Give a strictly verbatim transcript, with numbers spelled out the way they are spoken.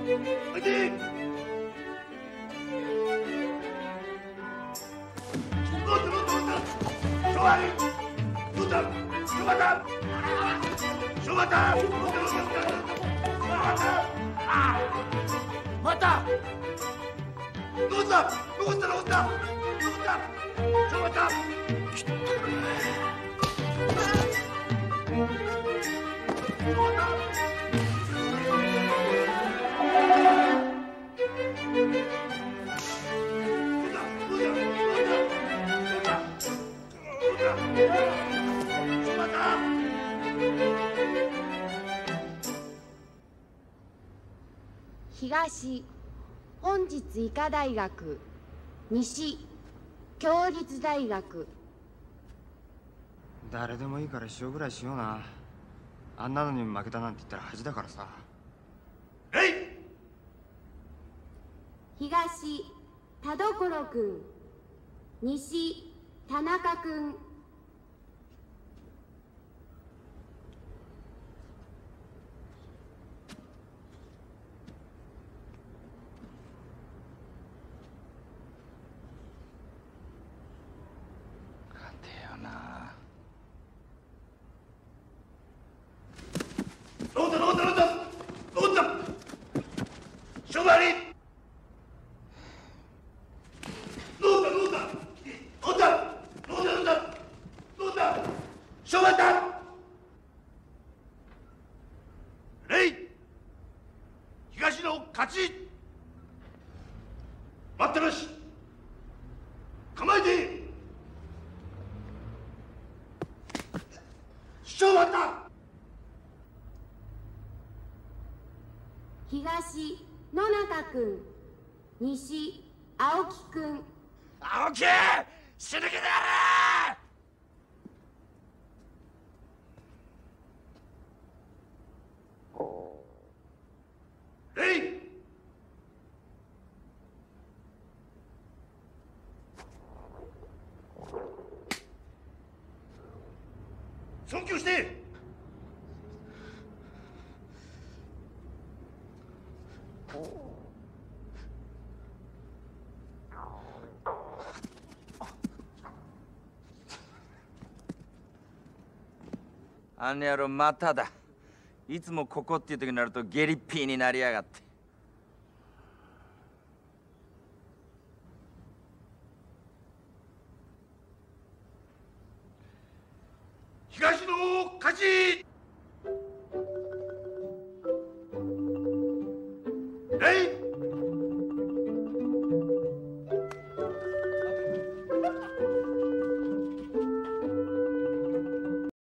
화이팅! 또 들어온다. 좋아요. 누다. 좋았다. 좋았다. 좋았다. 아, 맞다. 누다. 누다. 누다. 누다. 좋았다. 東本日医科大学、西共立大学。 誰でもいいから塩ぐらいしような。あんなのに負けたなんて言ったら恥だからさ。 えい！ 東田所君、西田中君。 ロータロータロータロータショバリロータロータロータロータロータロータロータショバタレイ東の勝ち待ってなし構えてショバタ東野中君、西青木君。 青木死ぬ気でやれレイ尊敬してあの野郎まただ。いつもここっていう時になるとゲリッピーになりやがって。 東の勝ちレイ